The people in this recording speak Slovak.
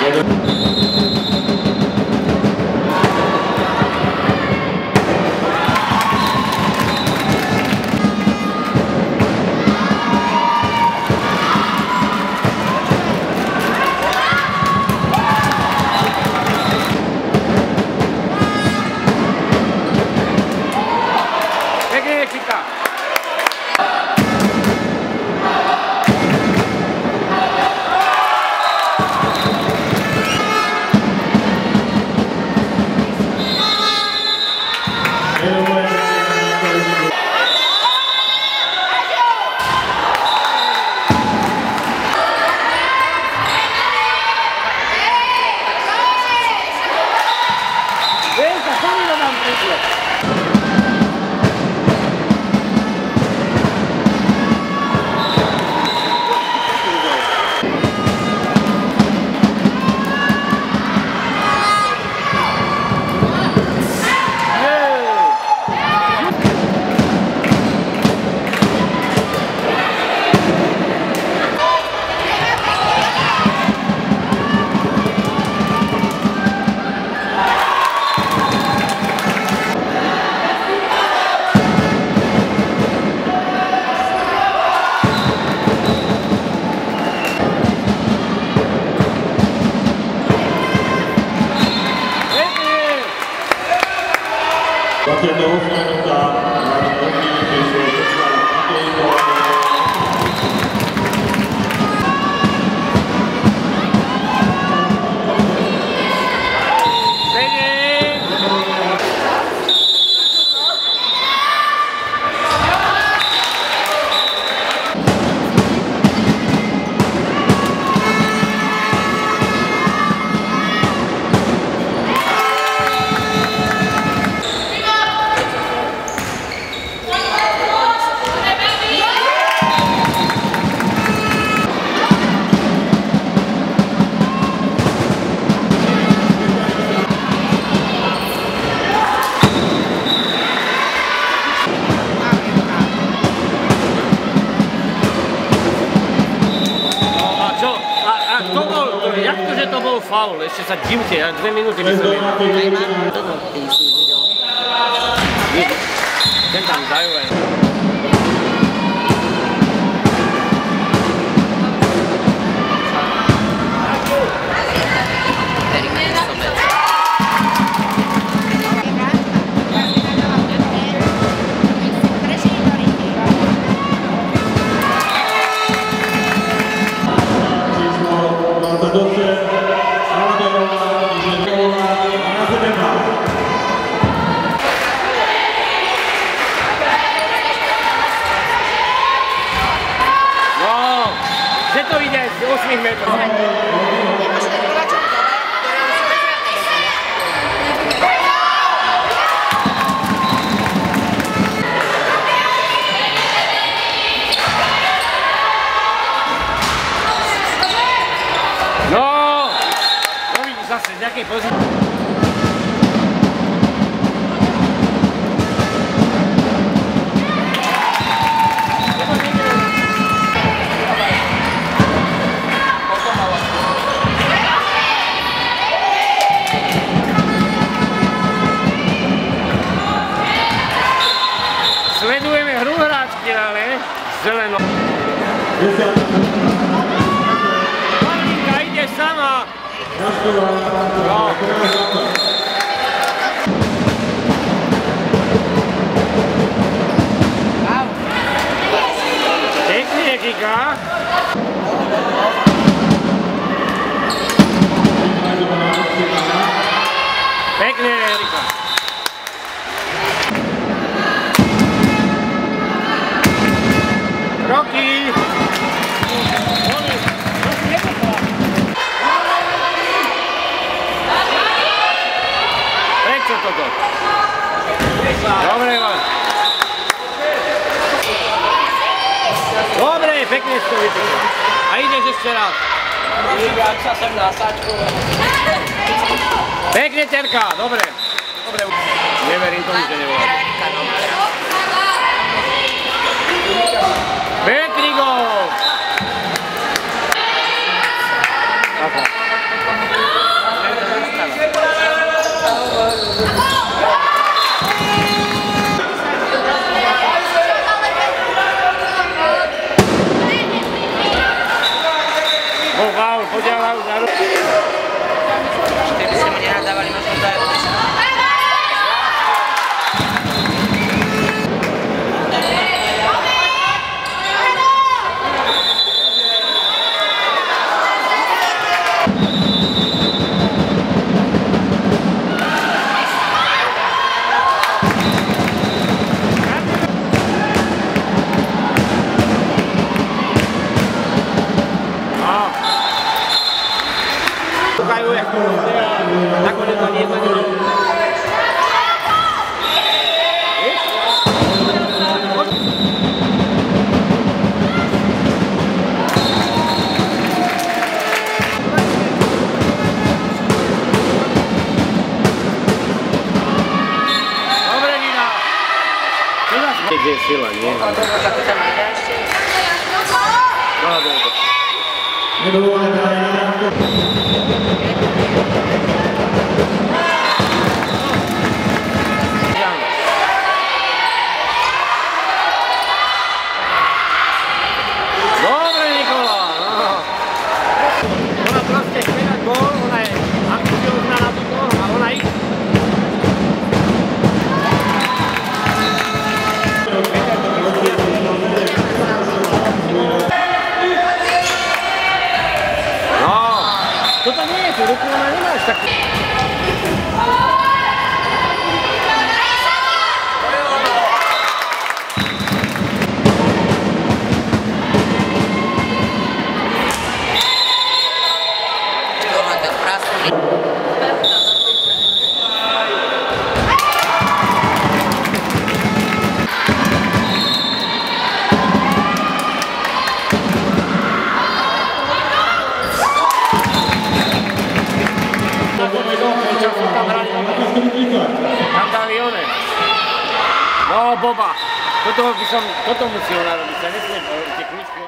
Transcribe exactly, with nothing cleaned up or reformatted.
Faul, ešte sa divte, ja dve minúty myslím. Ten tam dajú aj. osem metrov. No, to vidíš zase z nejakej pozície. Sledujeme hru hráčky, ale zeleno. Martinka ide sama. No. Pekne, Kika. Pekne, Erika. Roky! Prečo toto? Dobre, Ivan. Dobre, pekne si to vytýka. A ideš ešte raz. Vybrať sa sem na sáčku. Pekne, Terka, dobre. Dobre. Neverím tomu, že nevolá. Pekný gól! čakajú, jak to nakoniec ani jedno nie. Kde je sila, nie? No, dobre. Dobre, Nikola! Ona proste chce dať gól, ona je ambiciozná na túto a ona ich. Toto nie je, tú ruku ona nemáš takú. Tam dali one. No, Boba. Toto by som, toto musí ona robiť, sa nesmie tie kľúčky.